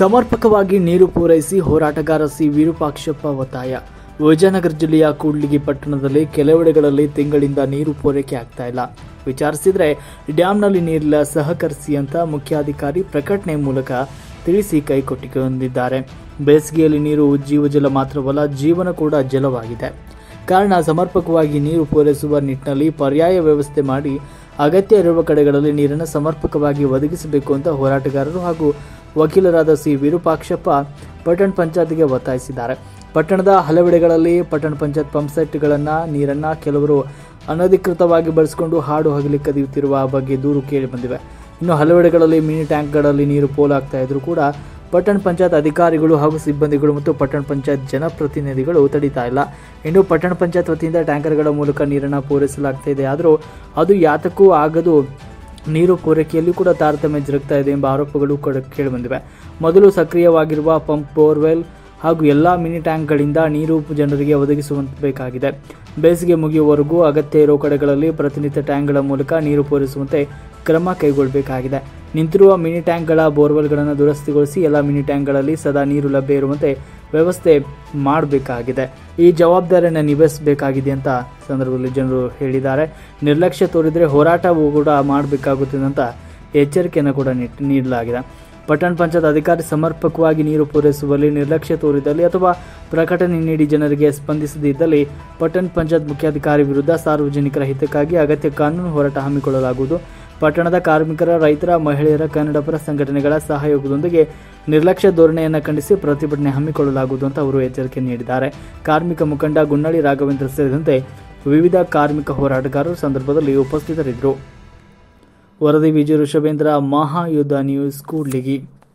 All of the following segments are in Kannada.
ಸಮರ್ಪಕವಾಗಿ ನೀರು ಪೂರೈಸಿ ಹೋರಾಟಗಾರ ಸಿ ವಿರೂಪಾಕ್ಷಪ್ಪ ಒತ್ತಾಯ. ವಿಜಯನಗರ ಜಿಲ್ಲೆಯ ಕೂಡ್ಲಿಗಿ ಪಟ್ಟಣದಲ್ಲಿ ಕೆಲವೆಡೆಗಳಲ್ಲಿ ತಿಂಗಳಿಂದ ನೀರು ಪೂರೈಕೆ ಆಗ್ತಾ ಇಲ್ಲ. ವಿಚಾರಿಸಿದರೆ ಡ್ಯಾಂನಲ್ಲಿ ನೀರಿಲ್ಲ, ಸಹಕರಿಸಿ ಅಂತ ಮುಖ್ಯಾಧಿಕಾರಿ ಪ್ರಕಟಣೆ ಮೂಲಕ ತಿಳಿಸಿ ಕೈಕೊಟ್ಟಿಕೊಂಡಿದ್ದಾರೆ. ಬೇಸಿಗೆಯಲ್ಲಿ ನೀರು ಜೀವಜಲ ಮಾತ್ರವಲ್ಲ, ಜೀವನ ಕೂಡ ಜಲವಾಗಿದೆ. ಕಾರಣ ಸಮರ್ಪಕವಾಗಿ ನೀರು ಪೂರೈಸುವ ನಿಟ್ಟಿನಲ್ಲಿ ಪರ್ಯಾಯ ವ್ಯವಸ್ಥೆ ಮಾಡಿ ಅಗತ್ಯ ಇರುವ ಕಡೆಗಳಲ್ಲಿ ನೀರನ್ನು ಸಮರ್ಪಕವಾಗಿ ಒದಗಿಸಬೇಕು ಅಂತ ಹೋರಾಟಗಾರರು ಹಾಗೂ ವಕೀಲರಾದ ಸಿ ವಿರೂಪಾಕ್ಷಪ್ಪ ಪಟ್ಟಣ ಪಂಚಾಯತ್ಗೆ ಒತ್ತಾಯಿಸಿದ್ದಾರೆ. ಪಟ್ಟಣದ ಹಲವೆಡೆಗಳಲ್ಲಿ ಪಟ್ಟಣ ಪಂಚಾಯತ್ ಪಂಪ್ಸೆಟ್ಗಳನ್ನು ನೀರನ್ನು ಕೆಲವರು ಅನಧಿಕೃತವಾಗಿ ಬಳಸಿಕೊಂಡು ಹಾಡು ಹಗಲಿ ಕದಿಯುತ್ತಿರುವ ಬಗ್ಗೆ ದೂರು ಕೇಳಿ ಬಂದಿವೆ. ಇನ್ನು ಹಲವೆಡೆಗಳಲ್ಲಿ ಮಿನಿ ಟ್ಯಾಂಕ್ಗಳಲ್ಲಿ ನೀರು ಪೋಲಾಗ್ತಾ ಇದ್ರೂ ಕೂಡ ಪಟ್ಟಣ ಪಂಚಾಯತ್ ಅಧಿಕಾರಿಗಳು ಹಾಗೂ ಸಿಬ್ಬಂದಿಗಳು ಮತ್ತು ಪಟ್ಟಣ ಪಂಚಾಯತ್ ಜನಪ್ರತಿನಿಧಿಗಳು ತಡೀತಾ ಇಲ್ಲ. ಇನ್ನು ಪಟ್ಟಣ ಪಂಚಾಯತ್ ವತಿಯಿಂದ ಟ್ಯಾಂಕರ್ಗಳ ಮೂಲಕ ನೀರನ್ನು ಪೂರೈಸಲಾಗ್ತಾ ಇದೆ. ಆದರೂ ಅದು ಯಾತಕ್ಕೂ ಆಗದು, ನೀರು ಪೂರೈಕೆಯಲ್ಲಿ ಕೂಡ ತಾರತಮ್ಯ ಜರುಗ್ತಾ ಇದೆ ಎಂಬ ಆರೋಪಗಳು ಕೇಳಿಬಂದಿವೆ. ಮೊದಲು ಸಕ್ರಿಯವಾಗಿರುವ ಪಂಪ್, ಬೋರ್ವೆಲ್ ಹಾಗೂ ಎಲ್ಲ ಮಿನಿ ಟ್ಯಾಂಕ್ಗಳಿಂದ ನೀರು ಜನರಿಗೆ ಒದಗಿಸಬೇಕಾಗಿದೆ. ಬೇಸಿಗೆ ಮುಗಿಯುವವರೆಗೂ ಅಗತ್ಯ ಇರುವ ಕಡೆಗಳಲ್ಲಿ ಪ್ರತಿನಿತ್ಯ ಟ್ಯಾಂಕ್ಗಳ ಮೂಲಕ ನೀರು ಪೂರೈಸುವಂತೆ ಕ್ರಮ ಕೈಗೊಳ್ಳಬೇಕಾಗಿದೆ. ನಿಂತಿರುವ ಮಿನಿ ಟ್ಯಾಂಕ್ಗಳ ಬೋರ್ವೆಲ್ಗಳನ್ನು ದುರಸ್ತಿಗೊಳಿಸಿ ಎಲ್ಲ ಮಿನಿ ಟ್ಯಾಂಕ್ಗಳಲ್ಲಿ ಸದಾ ನೀರು ಲಭ್ಯ ಇರುವಂತೆ ವ್ಯವಸ್ಥೆ ಮಾಡಬೇಕಾಗಿದೆ. ಈ ಜವಾಬ್ದಾರಿಯನ್ನು ನಿಭಾಯಿಸಬೇಕಾಗಿದೆ ಅಂತ ಸಂದರ್ಭದಲ್ಲಿ ಜನರು ಹೇಳಿದ್ದಾರೆ. ನಿರ್ಲಕ್ಷ್ಯ ತೋರಿದರೆ ಹೋರಾಟವೂ ಕೂಡ ಮಾಡಬೇಕಾಗುತ್ತದೆ ಅಂತ ಎಚ್ಚರಿಕೆಯನ್ನು ಕೂಡ ನೀಡಲಾಗಿದೆ. ಪಟ್ಟಣ ಪಂಚಾಯತ್ ಅಧಿಕಾರಿ ಸಮರ್ಪಕವಾಗಿ ನೀರು ಪೂರೈಸುವಲ್ಲಿ ನಿರ್ಲಕ್ಷ್ಯ ತೋರಿದಲ್ಲಿ ಅಥವಾ ಪ್ರಕಟಣೆ ನೀಡಿ ಜನರಿಗೆ ಸ್ಪಂದಿಸದಿದ್ದಲ್ಲಿ ಪಟ್ಟಣ ಪಂಚಾಯತ್ ಮುಖ್ಯಾಧಿಕಾರಿ ವಿರುದ್ಧ ಸಾರ್ವಜನಿಕರ ಹಿತಕ್ಕಾಗಿ ಅಗತ್ಯ ಕಾನೂನು ಹೋರಾಟ ಹಮ್ಮಿಕೊಳ್ಳಲಾಗುವುದು. ಪಟ್ಟಣದ ಕಾರ್ಮಿಕರ, ರೈತರ, ಮಹಿಳೆಯರ, ಕನ್ನಡಪರ ಸಂಘಟನೆಗಳ ಸಹಯೋಗದೊಂದಿಗೆ ನಿರ್ಲಕ್ಷ್ಯ ಧೋರಣೆಯನ್ನು ಖಂಡಿಸಿ ಪ್ರತಿಭಟನೆ ಹಮ್ಮಿಕೊಳ್ಳಲಾಗುವುದು ಅಂತ ಅವರು ಎಚ್ಚರಿಕೆ ನೀಡಿದ್ದಾರೆ. ಕಾರ್ಮಿಕ ಮುಖಂಡ ಗುನ್ನಳ್ಳಿ ರಾಘವೇಂದ್ರ ಸೇರಿದಂತೆ ವಿವಿಧ ಕಾರ್ಮಿಕ ಹೋರಾಟಗಾರರು ಸಂದರ್ಭದಲ್ಲಿ ಉಪಸ್ಥಿತರಿದ್ದರು. ವರದಿ ವಿಜಯ ಋಷಭೇಂದ್ರ, ಮಹಾಯುದ್ಧ ನ್ಯೂಸ್, ಕೂಡ್ಲಿಗಿ.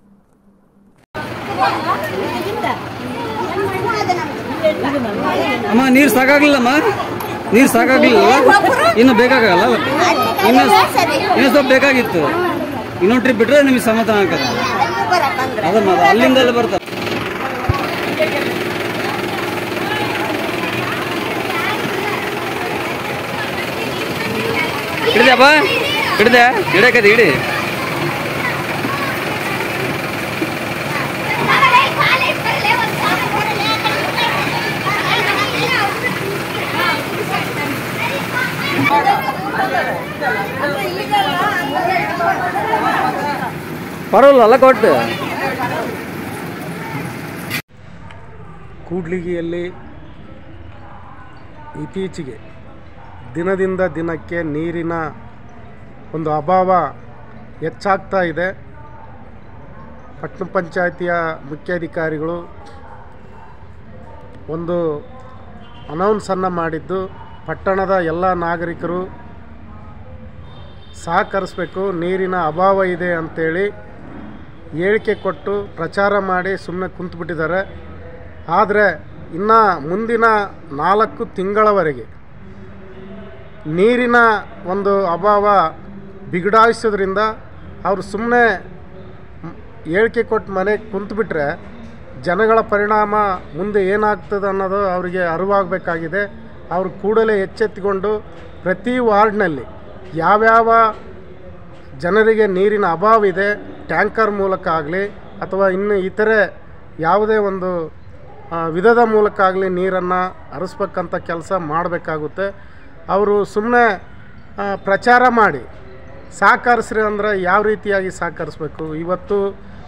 ಅಮ್ಮ ನೀರು ಸಾಕಾಗ್ಲಿಲ್ಲಮ್ಮ, ನೀರು ಸಾಕಾಗ್ಲಿಲ್ಲ, ಇನ್ನು ಬೇಕಾಗಲ್ಲ, ಇನ್ನು ಸ್ವಲ್ಪ ಬೇಕಾಗಿತ್ತು. ಇನ್ನೊಂದು ಟ್ರಿಪ್ ಬಿಟ್ರೆ ನಿಮಗೆ ಸಮಾಧಾನ ಆಗ್ತದೆ. ಅದಮ್ಮ ಅಲ್ಲಿಂದ ಅಲ್ಲಿ ಬರ್ತಾರೆ. ಹಿಡಿದೆಪ್ಪ, ಹಿಡಿದೆ, ಹಿಡಕದಿ ಹಿಡಿ. ಪರವಲ್ಲ ಅಲ್ಲ ಕೊಟ್ಟು. ಕೂಡ್ಲಿಗಿಯಲ್ಲಿ ಇತ್ತೀಚೆಗೆ ದಿನದಿಂದ ದಿನಕ್ಕೆ ನೀರಿನ ಒಂದು ಅಭಾವ ಹೆಚ್ಚಾಗ್ತಾ ಇದೆ. ಪಟ್ಟಣ ಪಂಚಾಯತಿಯ ಮುಖ್ಯಾಧಿಕಾರಿಗಳು ಒಂದು ಅನೌನ್ಸನ್ನು ಮಾಡಿದ್ದು, ಪಟ್ಟಣದ ಎಲ್ಲ ನಾಗರಿಕರು ಸಹಕರಿಸಬೇಕು, ನೀರಿನ ಅಭಾವ ಇದೆ ಅಂಥೇಳಿ ಹೇಳಿಕೆ ಕೊಟ್ಟು ಪ್ರಚಾರ ಮಾಡಿ ಸುಮ್ಮನೆ ಕುಂತುಬಿಟ್ಟಿದ್ದಾರೆ. ಆದರೆ ಇನ್ನು ಮುಂದಿನ 4 ತಿಂಗಳವರೆಗೆ ನೀರಿನ ಒಂದು ಅಭಾವ ಬಿಗಡಾಯಿಸೋದ್ರಿಂದ ಅವರು ಸುಮ್ಮನೆ ಹೇಳಿಕೆ ಕೊಟ್ಟು ಮನೆಗೆ ಕುಂತುಬಿಟ್ರೆ ಜನಗಳ ಪರಿಣಾಮ ಮುಂದೆ ಏನಾಗ್ತದೆ ಅನ್ನೋದು ಅವರಿಗೆ ಅರಿವಾಗಬೇಕಾಗಿದೆ. ಅವರು ಕೂಡಲೇ ಎಚ್ಚೆತ್ತುಕೊಂಡು ಪ್ರತಿ ವಾರ್ಡ್ನಲ್ಲಿ ಯಾವ್ಯಾವ ಜನರಿಗೆ ನೀರಿನ ಅಭಾವ ಇದೆ, ಟ್ಯಾಂಕರ್ ಮೂಲಕ ಆಗಲಿ ಅಥವಾ ಇನ್ನು ಇತರೆ ಯಾವುದೇ ಒಂದು ವಿಧದ ಮೂಲಕ ಆಗಲಿ ನೀರನ್ನು ಹರಿಸ್ಬೇಕಂತ ಕೆಲಸ ಮಾಡಬೇಕಾಗುತ್ತೆ. ಅವರು ಸುಮ್ಮನೆ ಪ್ರಚಾರ ಮಾಡಿ ಸಹಕರಿಸ್ರಿ ಅಂದರೆ ಯಾವ ರೀತಿಯಾಗಿ ಸಹಕರಿಸ್ಬೇಕು? ಇವತ್ತು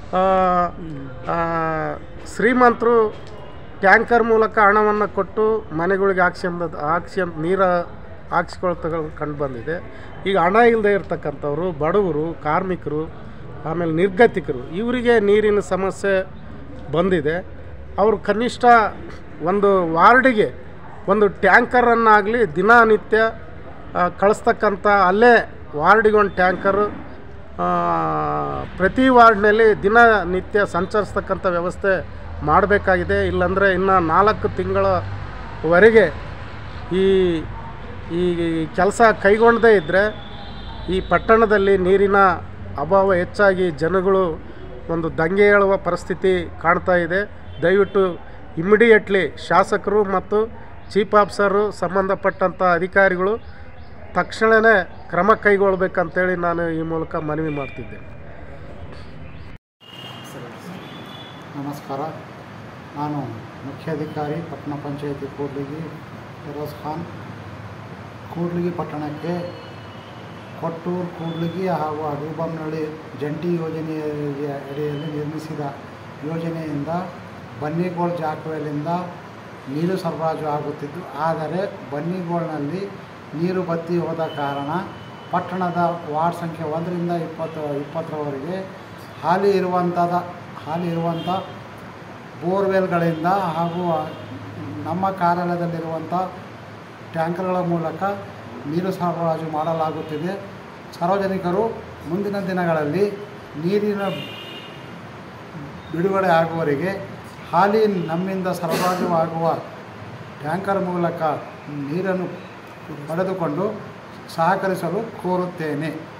ಶ್ರೀಮಂತರು ಟ್ಯಾಂಕರ್ ಮೂಲಕ ಹಣವನ್ನು ಕೊಟ್ಟು ಮನೆಗಳಿಗೆ ಹಾಕ್ಸ್ಕೊಂಡ್ ನೀರು ಹಾಕ್ಸ್ಕೊಳ್ತಗಳು ಕಂಡು ಬಂದಿದೆ. ಈಗ ಹಣ ಇಲ್ಲದೆ ಇರ್ತಕ್ಕಂಥವ್ರು, ಬಡವರು, ಕಾರ್ಮಿಕರು, ಆಮೇಲೆ ನಿರ್ಗತಿಕರು, ಇವರಿಗೆ ನೀರಿನ ಸಮಸ್ಯೆ ಬಂದಿದೆ. ಅವರು ಕನಿಷ್ಠ ಒಂದು ವಾರ್ಡಿಗೆ ಒಂದು ಟ್ಯಾಂಕರನ್ನಾಗಲಿ ದಿನನಿತ್ಯ ಕಳಿಸ್ತಕ್ಕಂಥ, ಅಲ್ಲೇ ವಾರ್ಡಿಗೆ ಒಂದು ಟ್ಯಾಂಕರು ಪ್ರತಿ ವಾರ್ಡ್ನಲ್ಲಿ ದಿನನಿತ್ಯ ಸಂಚರಿಸ್ತಕ್ಕಂಥ ವ್ಯವಸ್ಥೆ ಮಾಡಬೇಕಾಗಿದೆ. ಇಲ್ಲಾಂದರೆ ಇನ್ನು 4 ತಿಂಗಳವರೆಗೆ ಈ ಕೆಲಸ ಕೈಗೊಳ್ಳದೇ ಇದ್ದರೆ ಈ ಪಟ್ಟಣದಲ್ಲಿ ನೀರಿನ ಅಭಾವ ಹೆಚ್ಚಾಗಿ ಜನಗಳು ಒಂದು ದಂಗೆ ಏಳುವ ಪರಿಸ್ಥಿತಿ ಕಾಣ್ತಾ ಇದೆ. ದಯವಿಟ್ಟು ಇಮಿಡಿಯೇಟ್ಲಿ ಶಾಸಕರು ಮತ್ತು ಚೀಫ್ ಆಫೀಸರು, ಸಂಬಂಧಪಟ್ಟಂಥ ಅಧಿಕಾರಿಗಳು ತಕ್ಷಣವೇ ಕ್ರಮ ಕೈಗೊಳ್ಳಬೇಕಂತೇಳಿ ನಾನು ಈ ಮೂಲಕ ಮನವಿ ಮಾಡ್ತಿದ್ದೇನೆ. ನಮಸ್ಕಾರ. ನಾನು ಮುಖ್ಯಾಧಿಕಾರಿ ಪಟ್ಟಣ ಪಂಚಾಯತಿ ಕೂಡ್ಲಿಗಿ ಫಿರೋಜ್ ಖಾನ್. ಕೂಡ್ಲಿಗಿ ಪಟ್ಟಣಕ್ಕೆ ಕೊಟ್ಟೂರು, ಕೂಡ್ಲಿಗಿ ಹಾಗೂ ಅಡೂಬಮ್ನಳ್ಳಿ ಜಂಟಿ ಯೋಜನೆಯ ಅಡಿಯಲ್ಲಿ ನಿರ್ಮಿಸಿದ ಯೋಜನೆಯಿಂದ ಬನ್ನಿಗೋಳ್ ಜಾಕವೆಲಿಂದ ನೀರು ಸರಬರಾಜು ಆಗುತ್ತಿದ್ದು, ಆದರೆ ಬನ್ನಿಗೋಳ್ನಲ್ಲಿ ನೀರು ಬತ್ತಿ ಹೋದ ಕಾರಣ ಪಟ್ಟಣದ ವಾರ್ಡ್ ಸಂಖ್ಯೆ 1ರಿಂದ 20ರವರೆಗೆ ಹಾಲಿ ಇರುವಂಥ ಬೋರ್ವೆಲ್ಗಳಿಂದ ಹಾಗೂ ನಮ್ಮ ಕಾರ್ಯಾಲಯದಲ್ಲಿರುವಂಥ ಟ್ಯಾಂಕರ್ಗಳ ಮೂಲಕ ನೀರು ಸರಬರಾಜು ಮಾಡಲಾಗುತ್ತಿದೆ. ಸಾರ್ವಜನಿಕರು ಮುಂದಿನ ದಿನಗಳಲ್ಲಿ ನೀರಿನ ಬಿಡುಗಡೆ ಆಗುವವರೆಗೆ ಹಾಲಿ ನಮ್ಮಿಂದ ಸರಬರಾಜು ಆಗುವ ಟ್ಯಾಂಕರ್ ಮೂಲಕ ನೀರನ್ನು ಪಡೆದುಕೊಂಡು ಸಹಕರಿಸಲು ಕೋರುತ್ತೇನೆ.